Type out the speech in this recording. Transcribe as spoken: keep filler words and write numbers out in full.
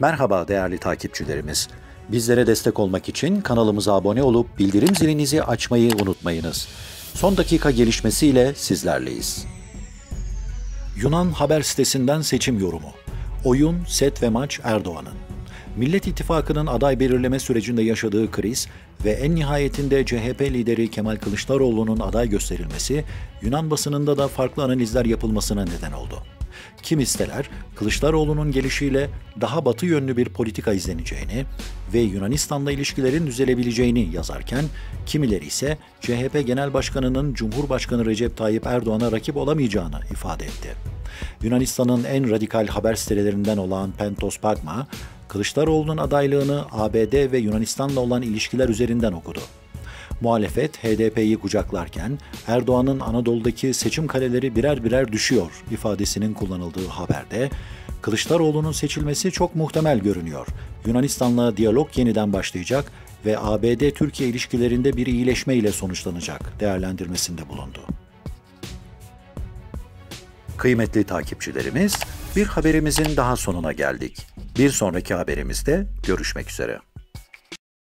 Merhaba değerli takipçilerimiz. Bizlere destek olmak için kanalımıza abone olup bildirim zilinizi açmayı unutmayınız. Son dakika gelişmesiyle sizlerleyiz. Yunan haber sitesinden seçim yorumu. Oyun, set ve maç Erdoğan'ın. Millet İttifakı'nın aday belirleme sürecinde yaşadığı kriz ve en nihayetinde C H P lideri Kemal Kılıçdaroğlu'nun aday gösterilmesi, Yunan basınında da farklı analizler yapılmasına neden oldu. Kimi siteler, Kılıçdaroğlu'nun gelişiyle daha batı yönlü bir politika izleneceğini ve Yunanistan'la ilişkilerin düzelebileceğini yazarken, kimileri ise C H P Genel Başkanı'nın Cumhurbaşkanı Recep Tayyip Erdoğan'a rakip olamayacağını ifade etti. Yunanistan'ın en radikal haber sitelerinden olan Pentos Pagma, Kılıçdaroğlu'nun adaylığını A B D ve Yunanistan'la olan ilişkiler üzerinden okudu. Muhalefet H D P'yi kucaklarken Erdoğan'ın Anadolu'daki seçim kaleleri birer birer düşüyor ifadesinin kullanıldığı haberde, Kılıçdaroğlu'nun seçilmesi çok muhtemel görünüyor. Yunanistan'la diyalog yeniden başlayacak ve A B D-Türkiye ilişkilerinde bir iyileşme ile sonuçlanacak değerlendirmesinde bulundu. Kıymetli takipçilerimiz, bir haberimizin daha sonuna geldik. Bir sonraki haberimizde görüşmek üzere.